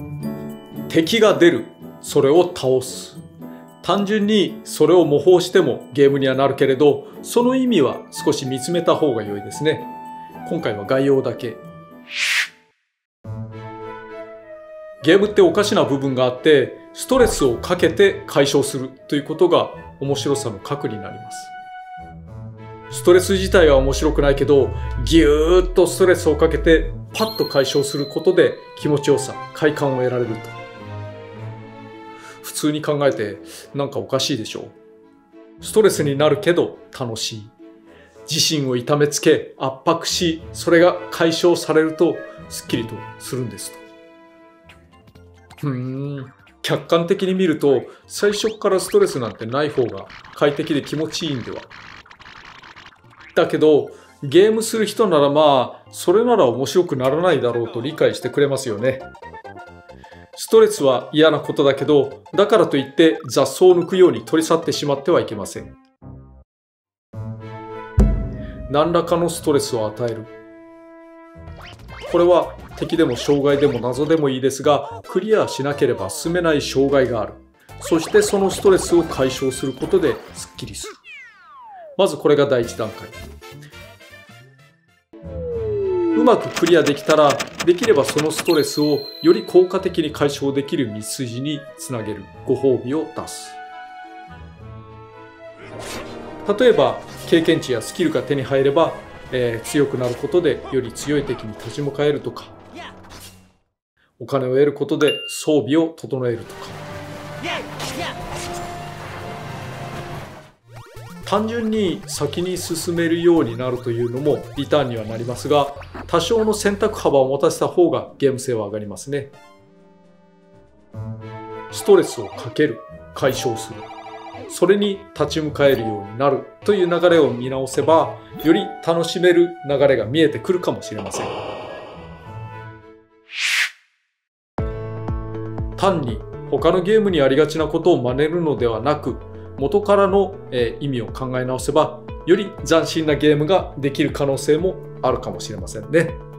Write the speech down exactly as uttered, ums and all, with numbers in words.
敵が出る、それを倒す。単純にそれを模倣してもゲームにはなるけれど、その意味は少し見つめた方が良いですね。今回は概要だけ。ゲームっておかしな部分があって、ストレスをかけて解消するということが面白さの核になります。ストレス自体は面白くないけど、ぎゅーっとストレスをかけてパッと解消することで気持ちよさ、快感を得られると。普通に考えてなんかおかしいでしょう。ストレスになるけど楽しい。自身を痛めつけ圧迫し、それが解消されるとスッキリとするんですと。ふーん、客観的に見ると最初からストレスなんてない方が快適で気持ちいいんでは。だけどゲームする人ならまあそれなら面白くならないだろうと理解してくれますよね。ストレスは嫌なことだけど、だからといって雑草を抜くように取り去ってしまってはいけません。何らかのストレスを与える。これは敵でも障害でも謎でもいいですが、クリアしなければ進めない障害がある。そしてそのストレスを解消することでスッキリする。まずこれが第一段階。うまくクリアできたら、できればそのストレスをより効果的に解消できる道筋につなげるご褒美を出す。例えば経験値やスキルが手に入れば、えー、強くなることでより強い敵に立ち向かえるとか、お金を得ることで装備を整えるとか、単純に先に進めるようになるというのもリターンにはなりますが、多少の選択幅を持たせた方がゲーム性は上がりますね。ストレスをかける、解消する、それに立ち向かえるようになるという流れを見直せば、より楽しめる流れが見えてくるかもしれません。単に他のゲームにありがちなことを真似るのではなく、元からの意味を考え直せば、より斬新なゲームができる可能性もあるかもしれませんね。